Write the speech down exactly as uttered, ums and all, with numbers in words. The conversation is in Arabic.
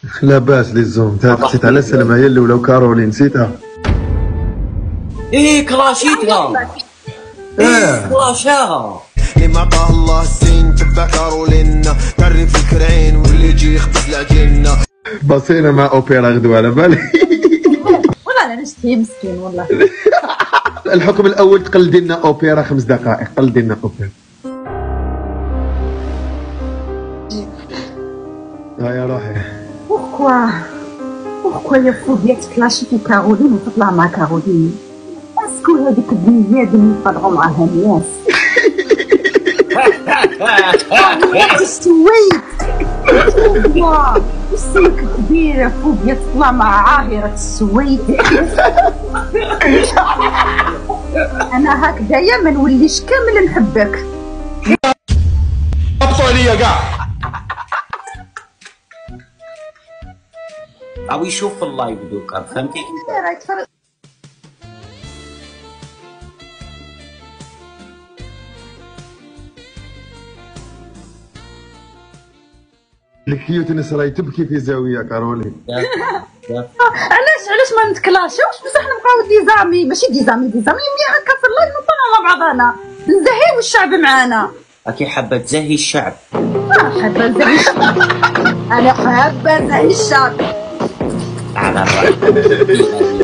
لاباس لي زوم تا نسيت على سلمى هي الاولى وكارولين نسيتها. ايه كلاشيتها. ايه كلاشاها. لما عطاه الله السين تبع كارولين تعرف الكرعين واللي يجي يخبز العجين. بصينا مع اوبيرا غدوه على بالي. والله انا نشتي مسكين والله. الحكم الاول تقلدي لنا اوبيرا خمس دقائق، قلدي لنا اوبيرا. ها يا روحي. Pourquoi Pourquoi il faut bien clasher كارولين وتطلع مع كارولين؟ اسكو هذيك البنيه اللي يفضلوا معاها الناس. سويت والله السمك كبيرة فوبيا تطلع مع عاهرة السويد. أنا هكذايا ما نوليش كامل نحبك. ابطالية كاع. او يشوف اللايف دوكا فهمتي؟ الكيوتنس راهي تبكي في زاويه كارولين. علاش علاش ما نتكلاشوش بصح نبقاو ديزامي ماشي ديزامي ديزامي مية هكا في اللايف نطلعوا على بعضنا نزهيو الشعب معانا. اكي حابه تزهي الشعب. اه حابه نزهي الشعب. انا حابه نزهي الشعب على الرأي.